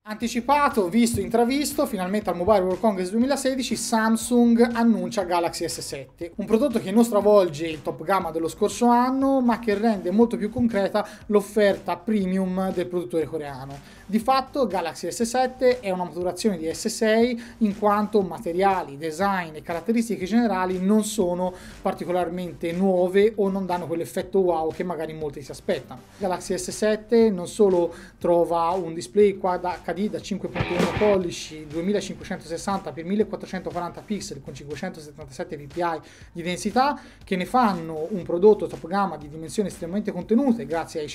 Anticipato, visto, intravisto, finalmente al Mobile World Congress 2016 Samsung annuncia Galaxy S7, un prodotto che non stravolge il top gamma dello scorso anno, ma che rende molto più concreta l'offerta premium del produttore coreano. Di fatto Galaxy S7 è una maturazione di S6 in quanto materiali, design e caratteristiche generali non sono particolarmente nuove o non danno quell'effetto wow che magari molti si aspettano. Galaxy S7 non solo trova un display Quad HD da 5.1 pollici 2560x1440 pixel con 577 ppi di densità, che ne fanno un prodotto top gamma di dimensioni estremamente contenute grazie ai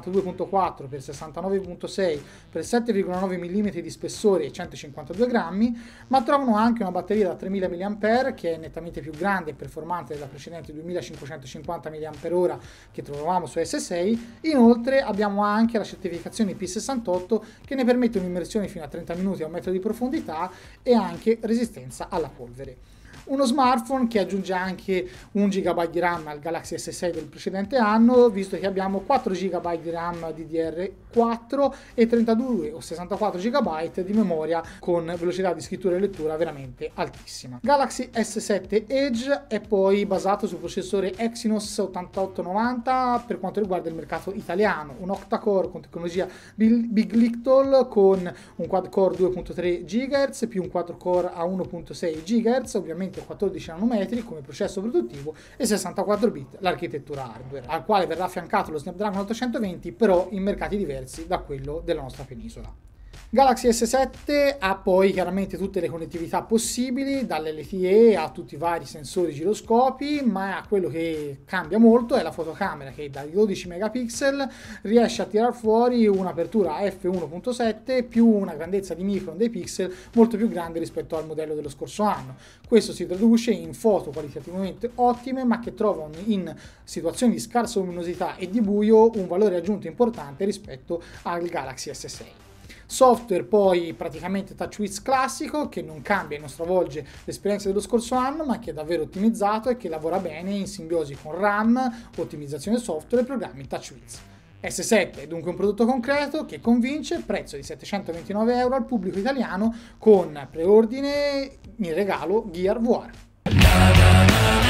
142.4x69.6 per 7,9 mm di spessore e 152 grammi, ma trovano anche una batteria da 3000 mAh che è nettamente più grande e performante della precedente 2550 mAh che trovavamo su S6. Inoltre abbiamo anche la certificazione IP68 che ne permette un'immersione fino a 30 minuti a 1 metro di profondità e anche resistenza alla polvere. Uno smartphone che aggiunge anche 1 GB di RAM al Galaxy S6 del precedente anno, visto che abbiamo 4 GB di RAM DDR4 e 32 o 64 GB di memoria con velocità di scrittura e lettura veramente altissima. Galaxy S7 Edge è poi basato sul processore Exynos 8890 per quanto riguarda il mercato italiano, un octa-core con tecnologia Big Little con un quad-core 2.3 GHz più un quad-core a 1.6 GHz, ovviamente 14 nanometri come processo produttivo e 64 bit l'architettura hardware, al quale verrà affiancato lo Snapdragon 820 però in mercati diversi da quello della nostra penisola. Galaxy S7 ha poi chiaramente tutte le connettività possibili, dall'LTE a tutti i vari sensori giroscopi, ma quello che cambia molto è la fotocamera che dai 12 megapixel riesce a tirar fuori un'apertura f1.7 più una grandezza di micron dei pixel molto più grande rispetto al modello dello scorso anno. Questo si traduce in foto qualitativamente ottime, ma che trovano in situazioni di scarsa luminosità e di buio un valore aggiunto importante rispetto al Galaxy S6. Software poi praticamente TouchWiz classico, che non cambia e non stravolge l'esperienza dello scorso anno, ma che è davvero ottimizzato e che lavora bene in simbiosi con RAM, ottimizzazione software e programmi TouchWiz. S7 è dunque un prodotto concreto che convince, prezzo di 729 euro al pubblico italiano con preordine in regalo Gear VR.